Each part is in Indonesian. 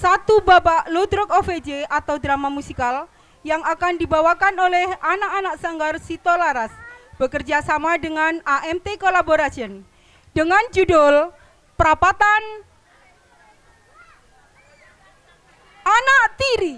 satu babak Ludruk OVJ atau drama musikal yang akan dibawakan oleh anak-anak Sanggar Sitolaras bekerja sama dengan AMT Collaboration dengan judul Perapatan Anak Tiri.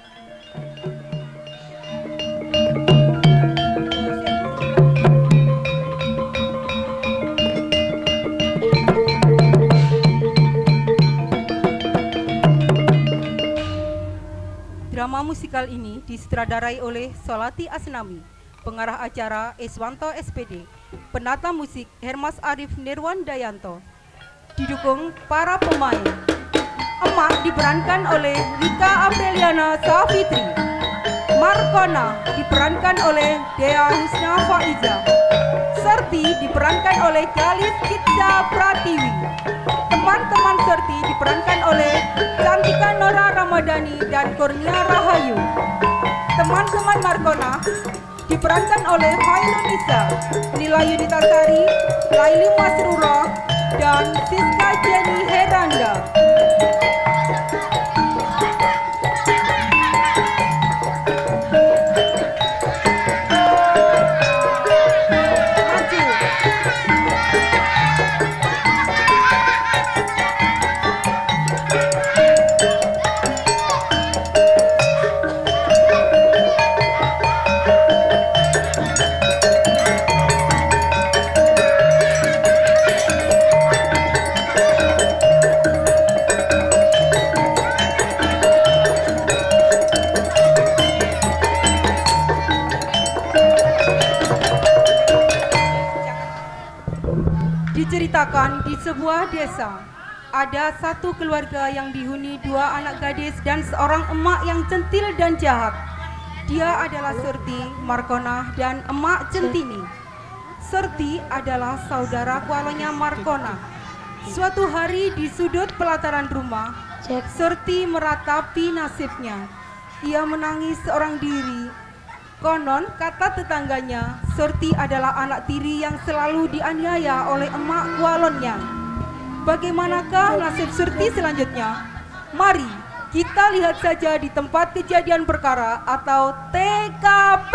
Drama musikal ini disutradarai oleh Solati Asnami, pengarah acara Eswanto SPD, penata musik Hermas Arif Nirwandayanto. Didukung para pemain. Emak diperankan oleh Rika Apriliana Safitri. Markona diperankan oleh Dea Husna Faiza. Serti diperankan oleh Galis Kitza Pratiwi. Teman-teman Serti diperankan oleh Cantika Nora Ramadhani dan Kurnia Rahayu. Teman-teman Markona diperankan oleh Hailun Nisa, Nila Yunitasari, Laili Masrura, dan Siska Jenny Heranda. Diceritakan di sebuah desa, ada satu keluarga yang dihuni dua anak gadis dan seorang emak yang centil dan jahat. Dia adalah Surti, Markona, dan emak Centini. Surti adalah saudara kualonya Markona. Suatu hari di sudut pelataran rumah, Surti meratapi nasibnya. Ia menangis seorang diri. Konon kata tetangganya, Surti adalah anak tiri yang selalu dianiaya oleh emak kualonnya. Bagaimanakah nasib Surti selanjutnya? Mari kita lihat saja di tempat kejadian perkara atau TKP.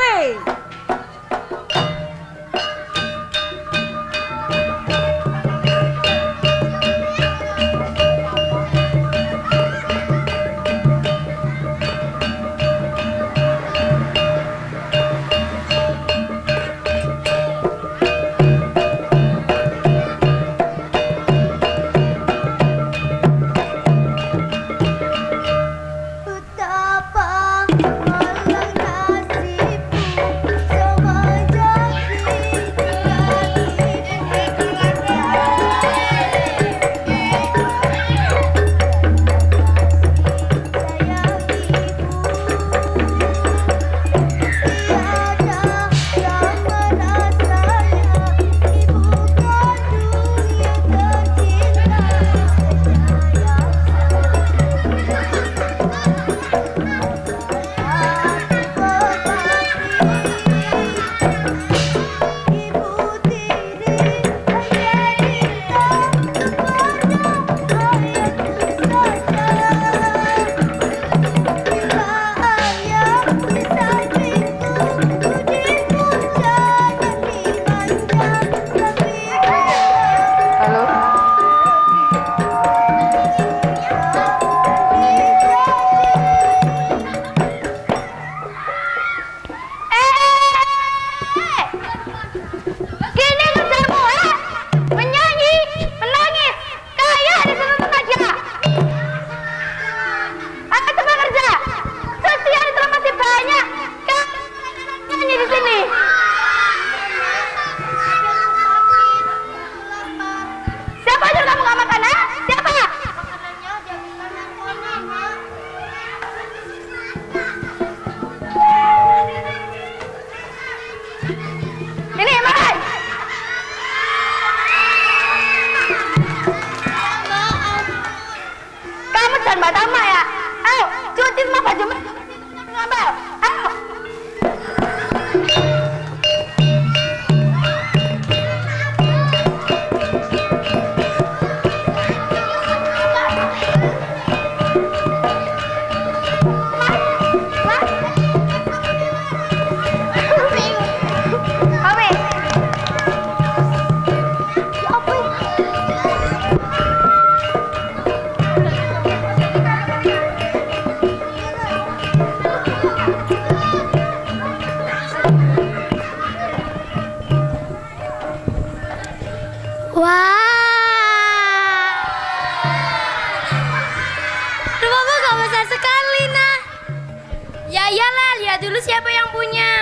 kok besar sekali, nah. Ya iyalah, lihat dulu siapa yang punya.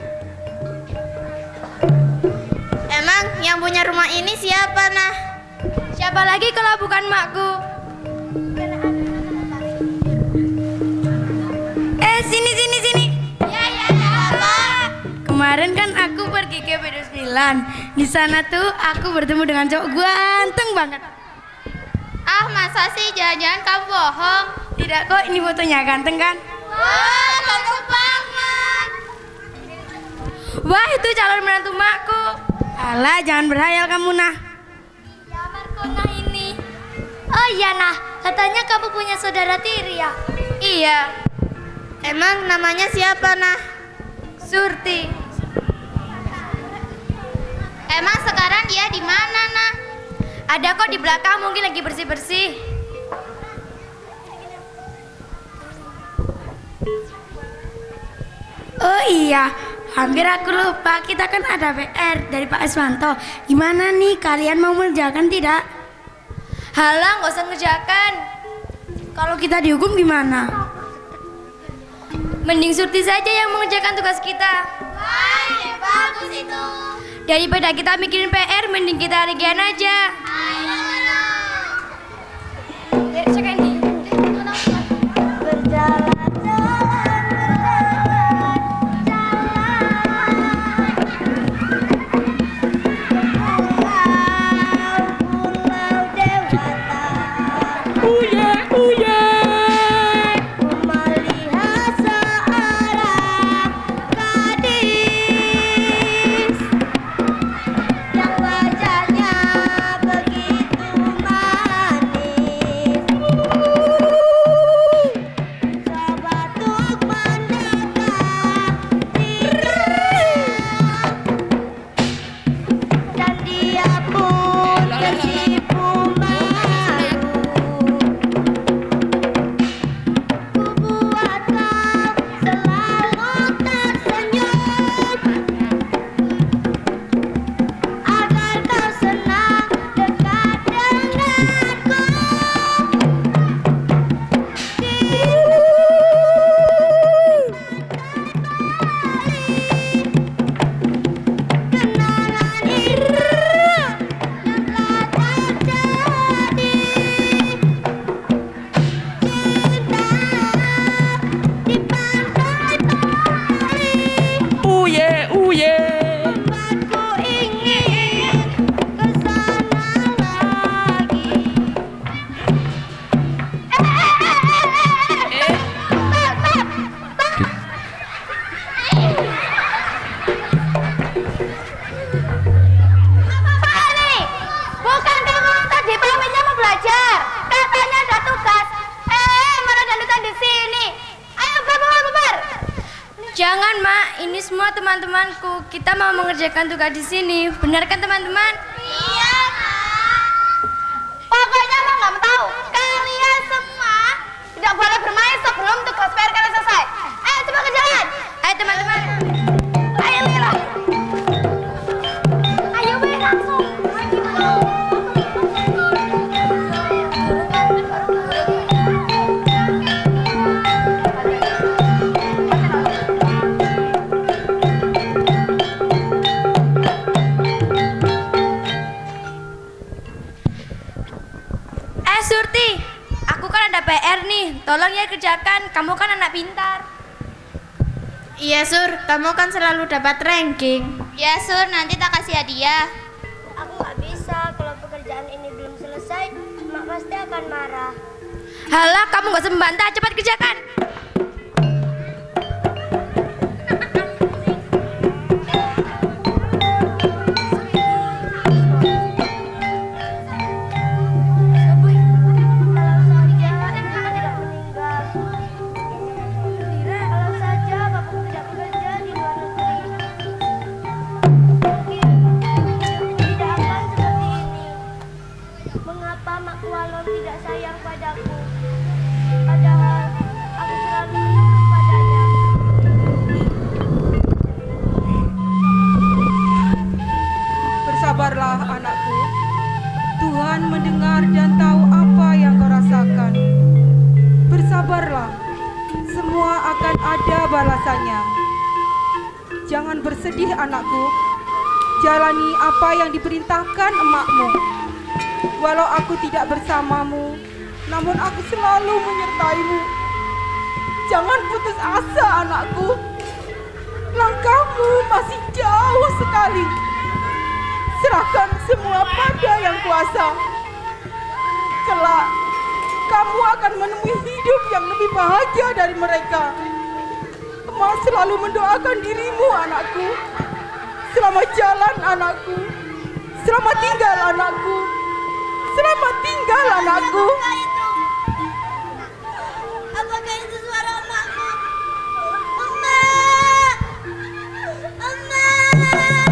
Emang yang punya rumah ini siapa, nah? Siapa lagi kalau bukan makku? Sini. Ya, apa? Kemarin kan aku pergi ke B29. Di sana tuh aku bertemu dengan cowok ganteng banget. Ah, masa sih? Jangan-jangan kamu bohong. Tidak kok, ini fotonya ganteng kan? Wah, ganteng banget. Wah, itu calon menantu makku. Alah, jangan berhayal kamu, nah. Ya, Markona ini. Oh iya, nah. Katanya kamu punya saudara tiri ya? Iya. Emang namanya siapa, nah? Surti. Emang sekarang dia di mana, nah? Ada kok di belakang, mungkin lagi bersih-bersih. Oh iya, hampir aku lupa, kita kan ada PR dari Pak Iswanto. Gimana nih, kalian mau mengerjakan tidak? Halah, nggak usah ngerjakan. Kalau kita dihukum gimana? Mending Surti saja yang mengerjakan tugas kita. Wah, bagus itu. Daripada kita mikirin PR, mending kita regian aja. Jangan, Mak. Ini semua teman-temanku. Kita mau mengerjakan tugas di sini. Benar kan, teman-teman? Iya, Kak. Pokoknya mau nggak mau tahu. Kalian semua tidak boleh bermain sebelum tugas PR kalian selesai. Ayo coba kerjakan. Ayo, teman-teman. Ayo, Lila. Ayo, Wei, langsung. Surti, aku kan ada PR nih. Tolong ya kerjakan. Kamu kan anak pintar. Iya, Sur. Kamu kan selalu dapat ranking. Iya, Sur. Nanti tak kasih hadiah. Aku nggak bisa, kalau pekerjaan ini belum selesai, Mak pasti akan marah. Halah, kamu gak usah membantah. Cepat kerjakan. Mengapa Mak Walon tidak sayang padaku? Padahal aku Sabarlah, semua akan ada balasannya. Jangan bersedih anakku, jalani apa yang diperintahkan emakmu. Walau aku tidak bersamamu, namun aku selalu menyertaimu. Jangan putus asa anakku, langkahmu masih jauh sekali. Serahkan semua pada Yang Kuasa. Kelak kamu akan menemui hidup yang lebih bahagia dari mereka. Emak selalu mendoakan dirimu anakku. Selamat jalan anakku. Selamat tinggal anakku. Selamat tinggal anakku. Apakah itu suara emakku? Emak! Emak!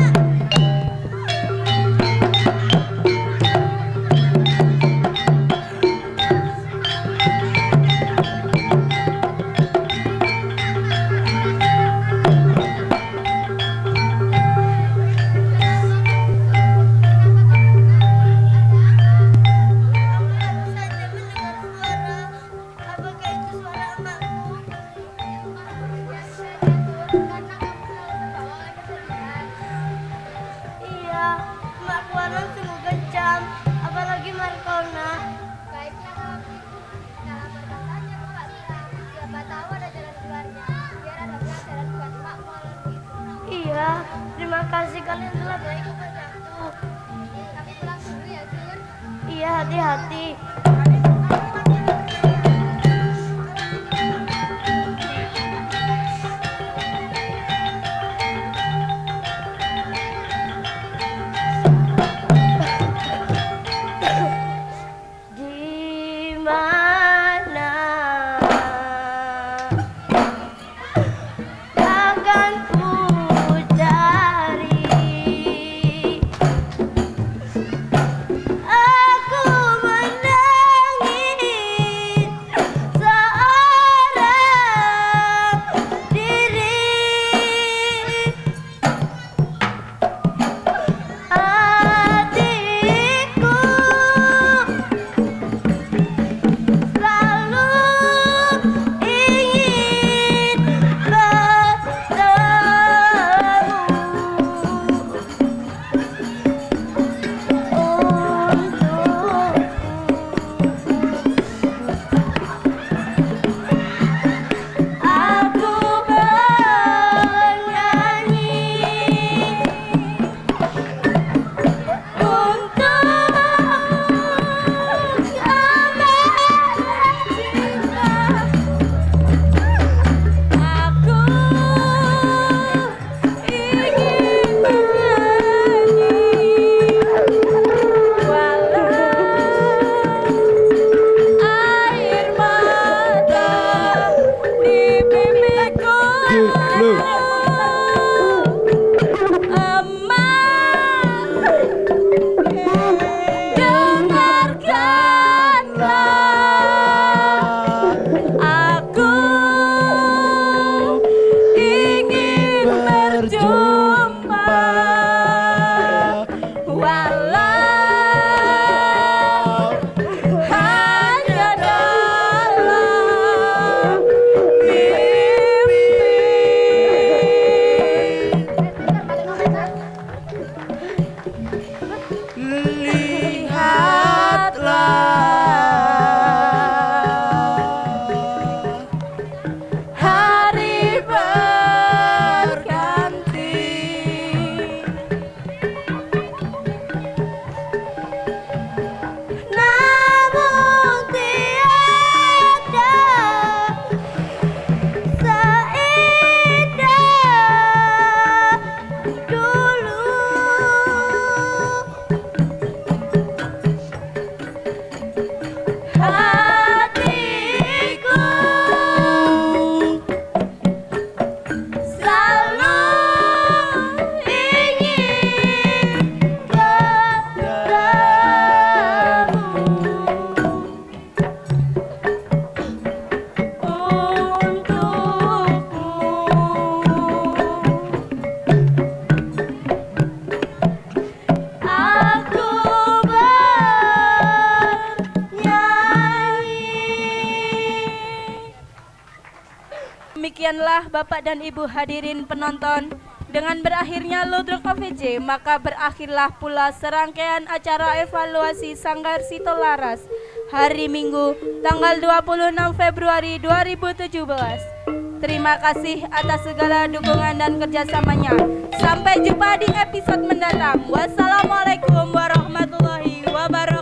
Terima kasih kalian telah baik kepadaku. Kami pulang dulu ya, Jun. Iya, hati-hati. Aku menang. Demikianlah Bapak dan Ibu hadirin penonton, dengan berakhirnya Ludruk OVJ, maka berakhirlah pula serangkaian acara evaluasi Sanggar Sitolaras hari Minggu tanggal 26 Februari 2017. Terima kasih atas segala dukungan dan kerjasamanya. Sampai jumpa di episode mendatang. Wassalamualaikum warahmatullahi wabarakatuh.